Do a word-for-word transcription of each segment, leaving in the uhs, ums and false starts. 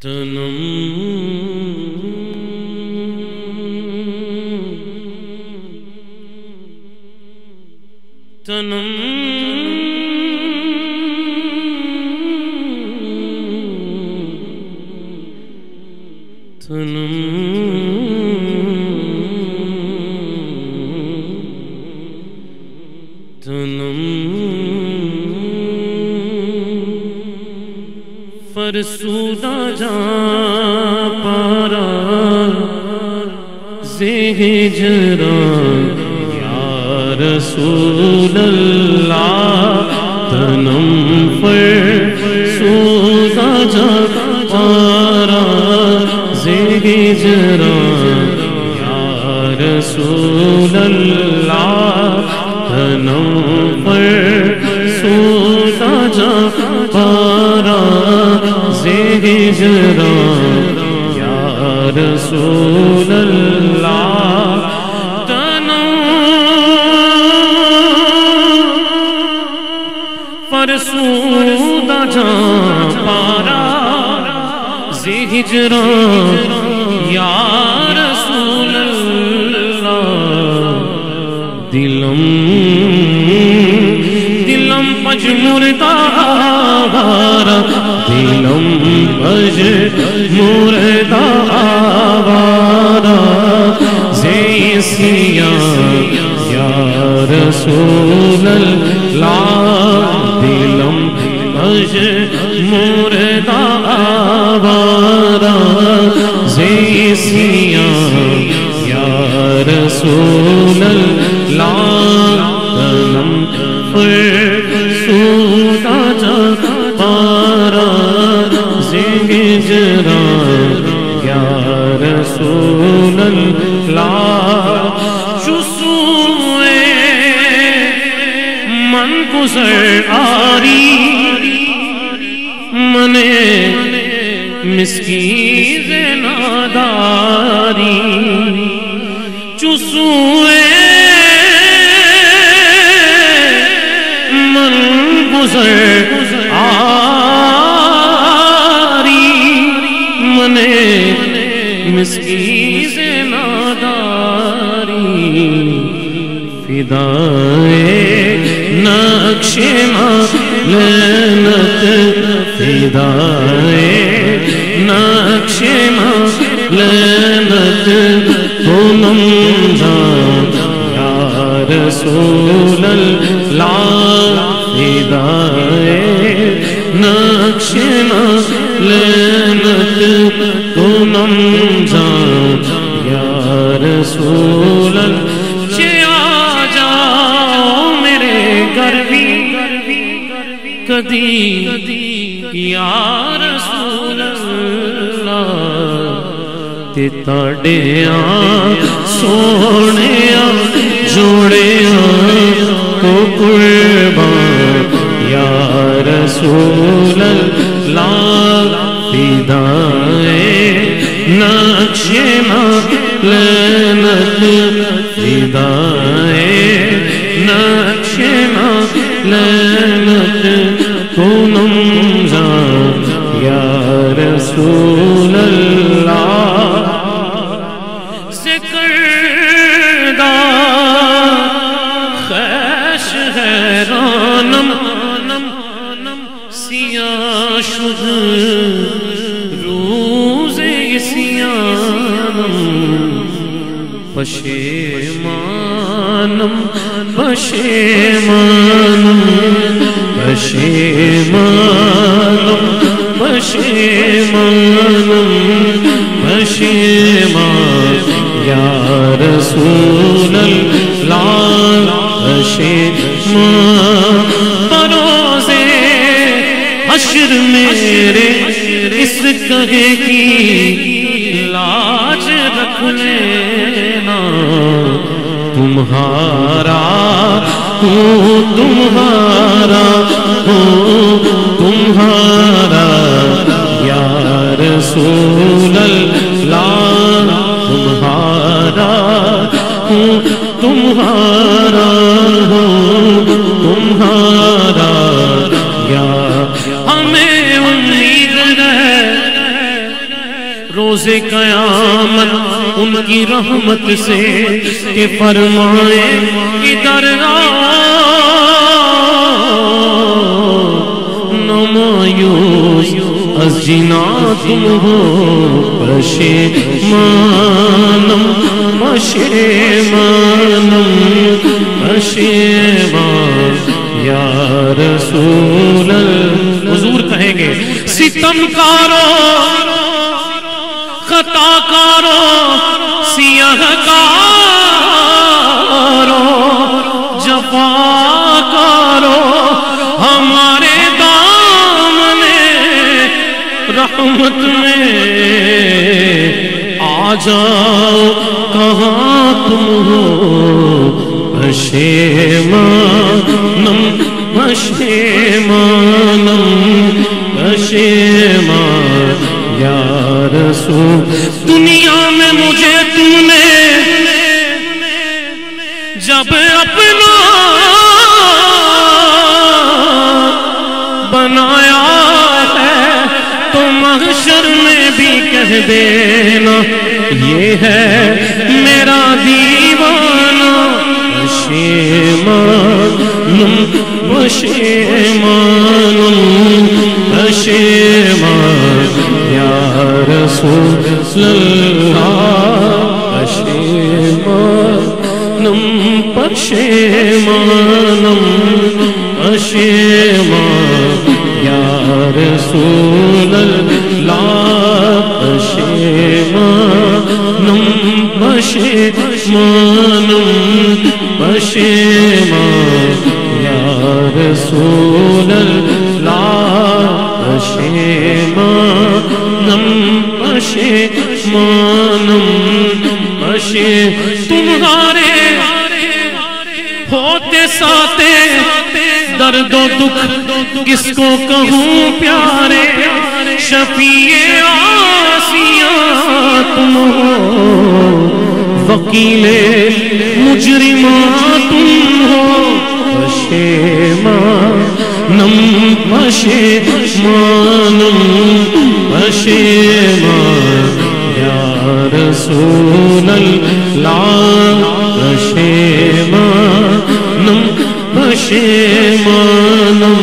تنم تنم تنم تنم فرسودہ جا پارا زہ ہجران یا رسول اللہ تنم فرسودہ جا پارا زہ ہجران یا رسول اللہ تنم فرسودہ جا پارا ہجران یا رسول اللہ تنم فرسودہ جا پارا زہ ہجران یا رسول اللہ دلم دلم پج مردہ آوارا دلم پج مردہ آوارا زیسیاں یا رسول اللہ دلم پج مردہ آوارا زیسیاں یا رسول اللہ تنم فرسودہ جا پارا زہ ہجران یا رسول اللہ چسوئے من گزر آری منے مسکین ناداری چسوئے من گزر آری منے مسکین ناداری فدائے نقش لعنت فدائے نقش لعنت تنم جان یا رسول اللہ فدائے نقش لعنت تنم جان یا رسول اللہ آ جاؤ میرے گھر بھی کدی یا رسول اللہ تے تاڑیاں سونیاں جوڑیاں تو قربان یا رسول اللہ فدائے نقش لعنت فدائے نقش لعنت تنم جان یا رسول اللہ سے کردہ خیش حیرانم سیاہ شد روز اسیانم پشیمانم پشیمانم پشیمانم پشیمانم پشیمان یا رسول اللہ پشیمان بروزے حشر میرے اس کہے کی لاج رکھ لینا تمہارا ہوں تمہارا ہوں تمہارا یا رسول اللہ تمہارا ہوں تمہارا ہوں تمہارا یا ہمیں امید ہے روز قیامت ان کی رحمت سے کہ فرمائے ادھر نہ مایوس از جنا تم ہو پشیمانم پشیمانم پشیمان یا رسول اللہ. حضور کہیں گے ستم کارو خطا کارو سیاہ کارو جفا کارو ہمارے دامنے رحمت میں آ جاؤ کہاں تم ہو پشیمانم پشیمانم پشیمان یا رسول. دنیا میں مجھے تم نے جب اپنا بنایا ہے تو محشر میں بھی کہہ دینا یہ ہے میرا دیوانہ. پشیمانم پشیمانم پشیمان یا رسول اللہ. پشیمانم پشیمانم پشیمان یا رسول اللہ. پشیمانم پشیمانم پشیمان یا رسول اللہ. پشیمانم پشیمانم پشیمان. تمہارے ہوتے ساتے درد و دکھ کس کو کہوں پیارے شفیع آسیاں تم ہو وکیل مجرماں تم ہو. پشیمانم پشیمانم پشیمان یا رسول اللہ. پشیمانم پشیمانم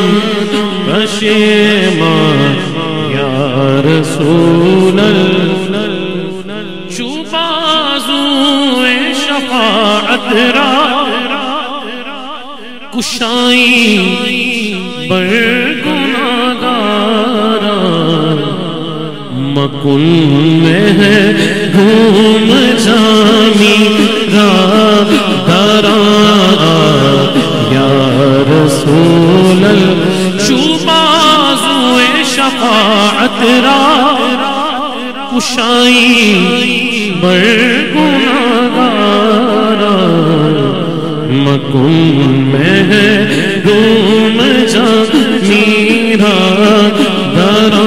پشیمان یا رسول اللہ. چو بازوئے شفاعت را کشائی بر گناہگارا مکن میں ہے گھوم جامی را درا یا رسول اللہ. چو بازوئے شفاعت را کشائی بر گناہگارا مکن میں ہے گھوم جامی را درا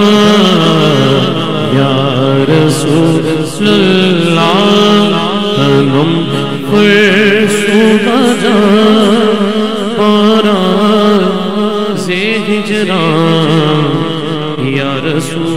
یا رسول اللہ. ہم فرسو بجا پارا سے ہجران یا رسول